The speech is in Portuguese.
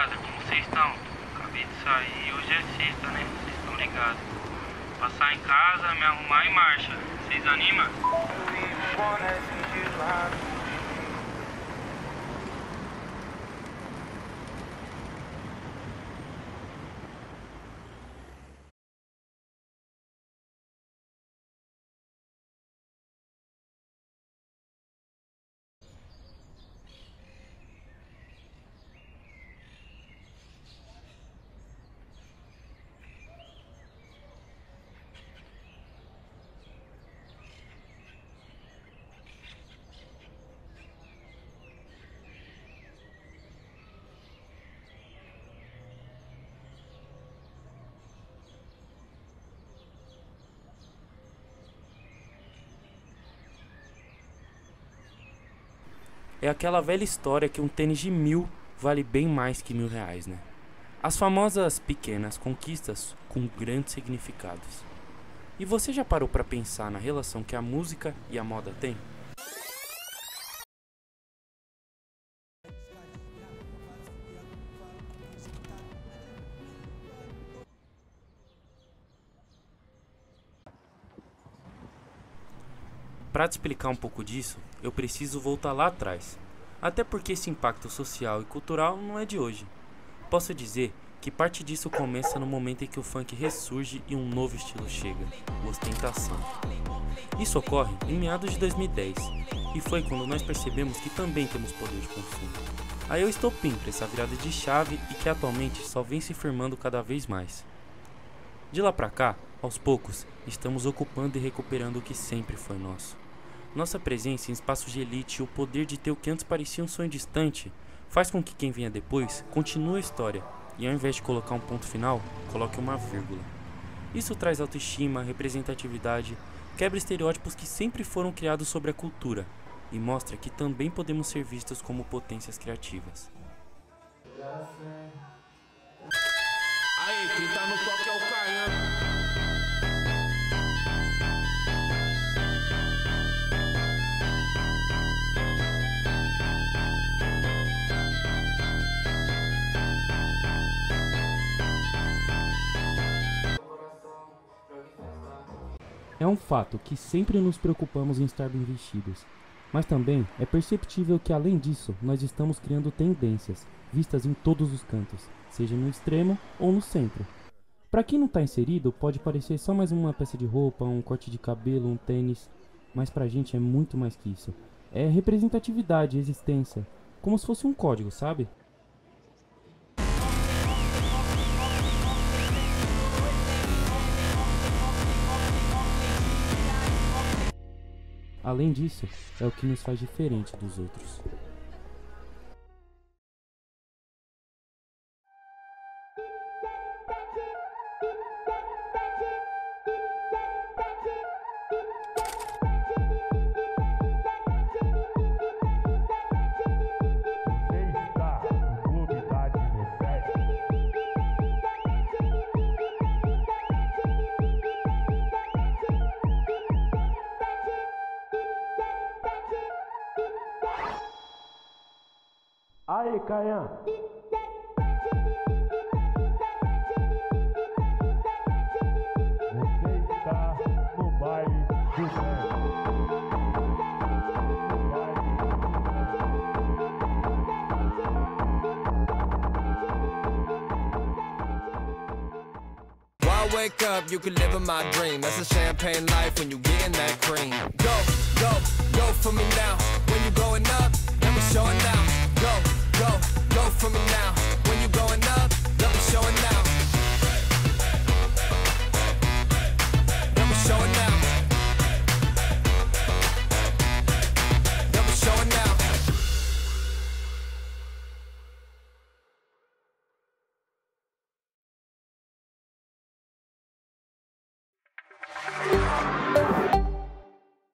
rapaziada, como vocês estão? Acabei de sair, hoje é sexta, né? Vocês estão ligados. Passar em casa, me arrumar e marcha. Vocês animam? É aquela velha história que um tênis de 1.000 vale bem mais que R$ 1.000, né? As famosas pequenas conquistas com grandes significados. E você já parou para pensar na relação que a música e a moda têm? Para te explicar um pouco disso, eu preciso voltar lá atrás. Até porque esse impacto social e cultural não é de hoje. Posso dizer que parte disso começa no momento em que o funk ressurge e um novo estilo chega, o ostentação. Isso ocorre em meados de 2010, e foi quando nós percebemos que também temos poder de consumo. Aí eu estopim para essa virada de chave e que atualmente só vem se firmando cada vez mais. De lá pra cá, aos poucos, estamos ocupando e recuperando o que sempre foi nosso. Nossa presença em espaços de elite e o poder de ter o que antes parecia um sonho distante faz com que quem venha depois continue a história e, ao invés de colocar um ponto final, coloque uma vírgula. Isso traz autoestima, representatividade, quebra estereótipos que sempre foram criados sobre a cultura e mostra que também podemos ser vistos como potências criativas. Aí, quem tá no toque é o Caian. É um fato que sempre nos preocupamos em estar bem vestidos, mas também é perceptível que, além disso, nós estamos criando tendências, vistas em todos os cantos, seja no extremo ou no centro. Para quem não está inserido, pode parecer só mais uma peça de roupa, um corte de cabelo, um tênis, mas pra gente é muito mais que isso. É representatividade, existência, como se fosse um código, sabe? Além disso, é o que nos faz diferente dos outros. Aí, Caian. Você está no baile do funk. Why wake up? You could live in my dream. That's a champagne life when you getting that cream. Go, go, go for me now. When you going up,